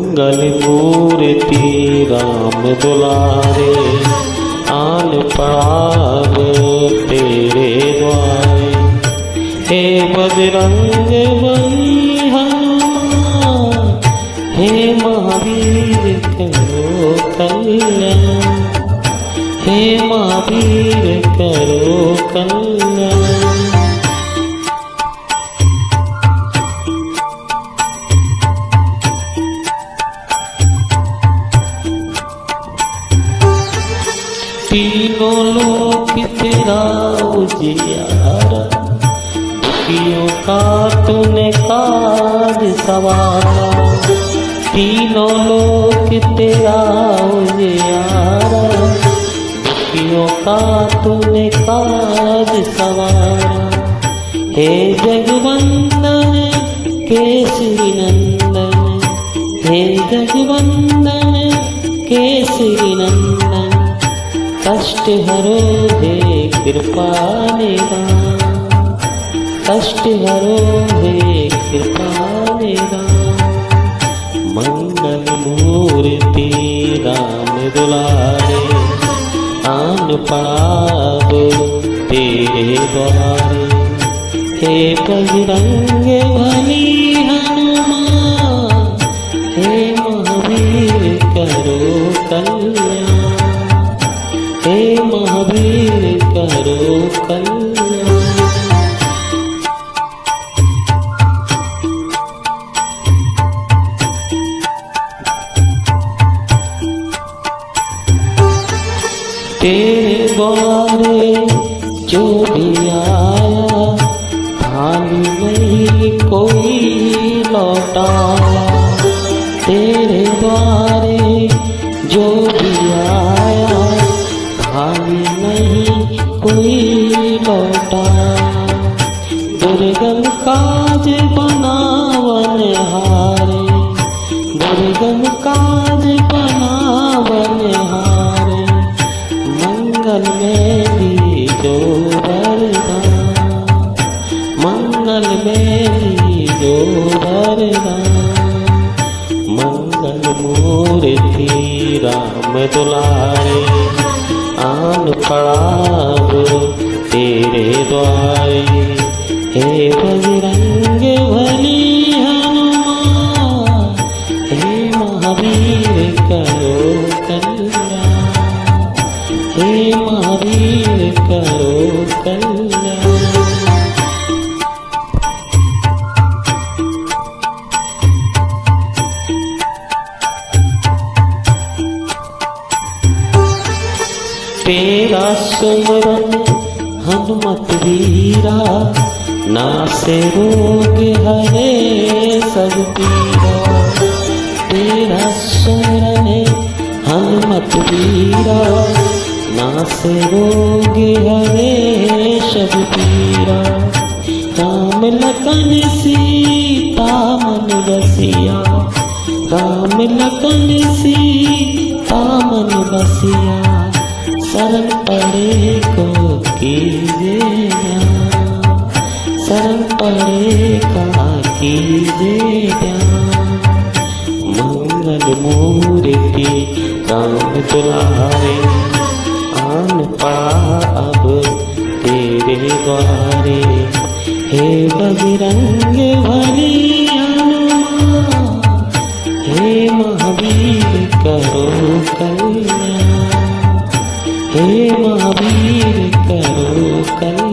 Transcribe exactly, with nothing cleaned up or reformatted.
मंगल मूर्ति राम दुलारे, आन पड़ाब तेरे द्वारे। हे बजरंग बली हनुमान, हे महावीर करो कल्याण, हे महावीर करो कल्याण। तीनों लोक तेरा उजियारा, दुखियों का तूने काज सवारा। तीनों लोक तेरा उजियारा, दुखियों का तूने काज सवारा। हे जगवंदन केसरी नंदन, हे जगवंदन केसरी नंदन। कष्ट हरो हे कृपा निधान, कष्ट हरो हे कृपा निधान। मंगल मूर्ति राम दुलारे, आन पड़ाब तेरे द्वारे। हे बजरंग बली हनुमान, हे महावीर करो कल्याण, हे महावीर करो कल्याण। तेरे द्वारे जो भी आया, खाली नहीं कोई लौटाया। तेरे द्वारे जो भी आया, खाली नहीं कोई लौटाया। दुर्गम काज बनावन हारे, दुर्गम काज बनावन हारे। मंगल में दीजो वरदान, मंगल में दीजो वरदान। मंगल मूर्ति राम दुलारे, आन पड़ाब तेरे द्वारे। हे बजरंग बली हनुमान, हे महावीर करो कल्याण, हे महावीर करो कल्याण। तेरा सुमरन हनुमत वीरा, नासे रोग हरे सब पीरा। तेरा सुमरन हनुमत वीरा, नासे रोग हरे सब पीरा। राम लखन सीता मन बसिया, राम लखन सीता मन बसिया। शरण पड़े को कीजे ध्यान, शरण पड़े का कीजे ध्यान। मंगल मूर्ति राम दुलारे, आन पड़ाब तेरे द्वारे। हे बजरंग बली हनुमान, हे महावीर करो कल्याण, हे महावीर करो कल्याण।